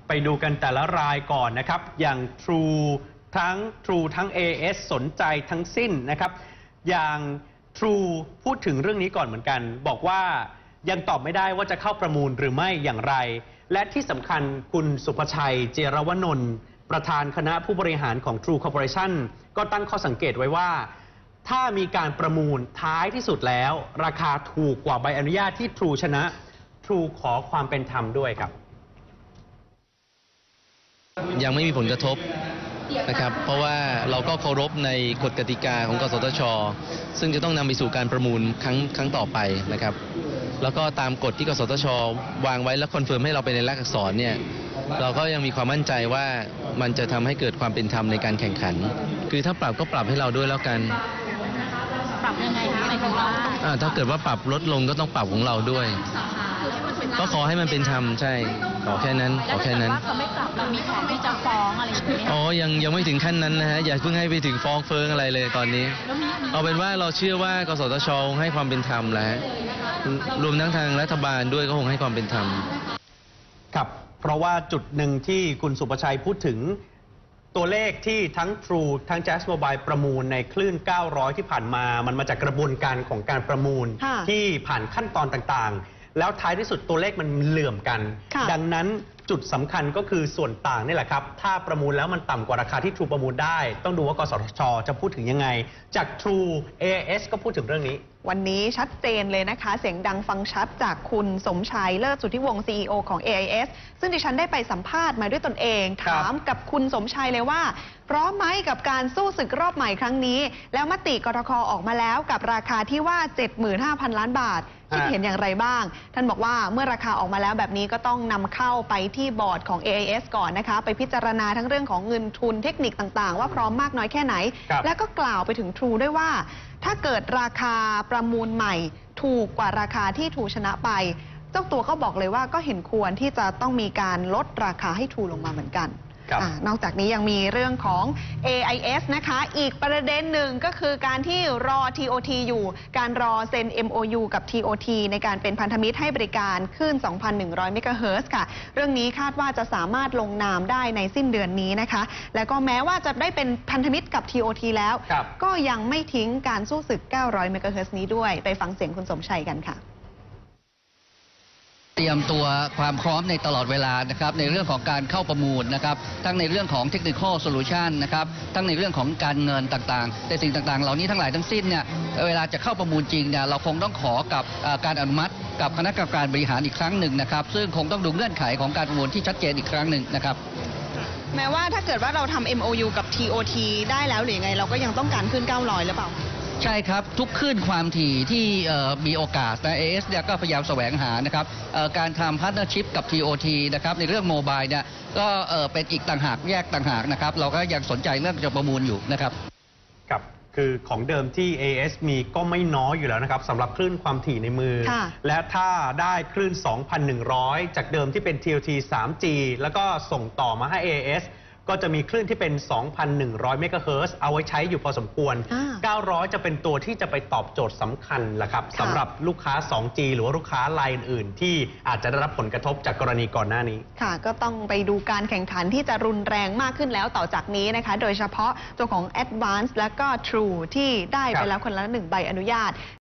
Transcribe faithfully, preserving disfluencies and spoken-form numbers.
ไปดูกันแต่ละรายก่อนนะครับอย่าง True ทั้ง True ทั้ง เอ เอส สนใจทั้งสิ้นนะครับอย่าง True พูดถึงเรื่องนี้ก่อนเหมือนกันบอกว่ายังตอบไม่ได้ว่าจะเข้าประมูลหรือไม่อย่างไรและที่สำคัญคุณสุภชัยเจรวนนท์ประธานคณะผู้บริหารของ True Corporation ก็ตั้งข้อสังเกตไว้ว่าถ้ามีการประมูลท้ายที่สุดแล้วราคาถูกกว่าใบอนุญาตที่ True ชนะ True ขอความเป็นธรรมด้วยครับยังไม่มีผลกระทบนะครับเพราะว่าเราก็เคารพในกฎกติกาของกสทช.ซึ่งจะต้องนำไปสู่การประมูลครั้งครั้งต่อไปนะครับแล้วก็ตามกฎที่กสทช.วางไว้และคอนเฟิร์มให้เราไปในลายลักษณ์อักษรเนี่ยเราก็ยังมีความมั่นใจว่ามันจะทำให้เกิดความเป็นธรรมในการแข่งขันคือถ้าปรับก็ปรับให้เราด้วยแล้วกันปรับยังไงคะหมายถึงว่าถ้าเกิดว่าปรับลดลงก็ต้องปรับของเราด้วยก็ขอให้มันเป็นธรรมใช่ขอแค่นั้นขอแค่นั้นแล้วถ้าเกิดว่าเขาไม่ปรับเรามีแผนที่จะฟ้องอะไรอย่างนี้อ๋อยังยังไม่ถึงขั้นนั้นนะฮะอย่าเพิ่งให้ไปถึงฟ้องเฟิงอะไรเลยตอนนี้เอาเป็นว่าเราเชื่อว่ากสทช.ให้ความเป็นธรรมแล้วรวมทั้งทางรัฐบาลด้วยก็คงให้ความเป็นธรรมครับเพราะว่าจุดหนึ่งที่คุณสุประชัยพูดถึงตัวเลขที่ทั้ง True ทั้ง Jazz Mobile ประมูลในคลื่นเก้าร้อยที่ผ่านมามันมาจากกระบวนการของการประมูลที่ผ่านขั้นตอนต่างๆแล้วท้ายที่สุดตัวเลขมันเหลื่อมกันดังนั้นจุดสำคัญก็คือส่วนต่างนี่แหละครับถ้าประมูลแล้วมันต่ำกว่าราคาที่ True ประมูลได้ต้องดูว่ากสทช.จะพูดถึงยังไงจาก True เอ เอส ก็พูดถึงเรื่องนี้วันนี้ชัดเจนเลยนะคะเสียงดังฟังชัดจากคุณสมชัยเลิศสุทธิวงศ์ ซี อี โอ ของ เอ ไอ เอส ซึ่งดิฉันได้ไปสัมภาษณ์มาด้วยตนเองถามกับคุณสมชัยเลยว่าพร้อมไหมกับการสู้ศึกรอบใหม่ครั้งนี้แล้วมติกทค.ออกมาแล้วกับราคาที่ว่า เจ็ดหมื่นห้าพัน ล้านบาทคิดเห็นอย่างไรบ้างท่านบอกว่าเมื่อราคาออกมาแล้วแบบนี้ก็ต้องนำเข้าไปที่บอร์ดของ เอ ไอ เอส ก่อนนะคะไปพิจารณาทั้งเรื่องของเงินทุนเทคนิคต่างๆว่าพร้อมมากน้อยแค่ไหนแล้วก็กล่าวไปถึง True ด้วยว่าถ้าเกิดราคาประมูลใหม่ถูกกว่าราคาที่ True ชนะไปเจ้าตัวก็บอกเลยว่าก็เห็นควรที่จะต้องมีการลดราคาให้ True ลงมาเหมือนกันนอกจากนี้ยังมีเรื่องของ เอ ไอ เอส นะคะอีกประเด็นหนึ่งก็คือการที่รอ ที โอ ที อยู่การรอเซ็น เอ็ม โอ ยู กับ ที โอ ที ในการเป็นพันธมิตรให้บริการคลื่น สองพันหนึ่งร้อย เมกะเฮิรตซ์ค่ะเรื่องนี้คาดว่าจะสามารถลงนามได้ในสิ้นเดือนนี้นะคะแล้วก็แม้ว่าจะได้เป็นพันธมิตรกับ ที โอ ที แล้วก็ยังไม่ทิ้งการสู้ศึก เก้าร้อย เมกะเฮิรตซ์นี้ด้วยไปฟังเสียงคุณสมชัยกันค่ะเตรียมตัวความพร้อมในตลอดเวลานะครับในเรื่องของการเข้าประมูลนะครับทั้งในเรื่องของ Technical Solution นะครับทั้งในเรื่องของการเงินต่างๆแต่สิ่งต่างๆเหล่านี้ทั้งหลายทั้งสิ้นเนี่ยเวลาจะเข้าประมูลจริงเนี่ยเราคงต้องขอกับการอนุมัติกับคณะกรรมการบริหารอีกครั้งหนึ่งนะครับซึ่งคงต้องดูเงื่อนไขของการประมูลที่ชัดเจนอีกครั้งหนึ่งนะครับแม้ว่าถ้าเกิดว่าเราทำ เอ็ม โอ ยู กับ ที โอ ที ได้แล้วหรือยังไงเราก็ยังต้องการขึ้นเก้าร้อยหรือเปล่าใช่ครับทุกคลื่นความถี่ที่มีโอกาสนะ เอ เอส เนี่ยก็พยายามแสวงหานะครับการทำพาร์ทเนอร์ชิพกับ ที โอ ที นะครับในเรื่องโมบายเนี่ยก็เป็นอีกต่างหากแยกต่างหากนะครับเราก็ยังสนใจเรื่องจะประมูลอยู่นะครับครับคือของเดิมที่ เอ เอส มีก็ไม่น้อยอยู่แล้วนะครับสำหรับคลื่นความถี่ในมือและถ้าได้คลื่น สองพันหนึ่งร้อย จากเดิมที่เป็น ที โอ ที ทรีจี แล้วก็ส่งต่อมาให้ เอ เอสก็จะมีคลื่นที่เป็น สองพันหนึ่งร้อย เมกะเฮิรตซ์เอาไว้ใช้อยู่พอสมควร เก้าร้อย จะเป็นตัวที่จะไปตอบโจทย์สำคัญแหละครับสำหรับลูกค้า สองจี หรือว่าลูกค้ารายอื่นๆที่อาจจะได้รับผลกระทบจากกรณีก่อนหน้านี้ค่ะก็ต้องไปดูการแข่งขันที่จะรุนแรงมากขึ้นแล้วต่อจากนี้นะคะโดยเฉพาะตัวของ Advance และก็ True ที่ได้ไปแล้วคนละหนึ่งใบอนุญาต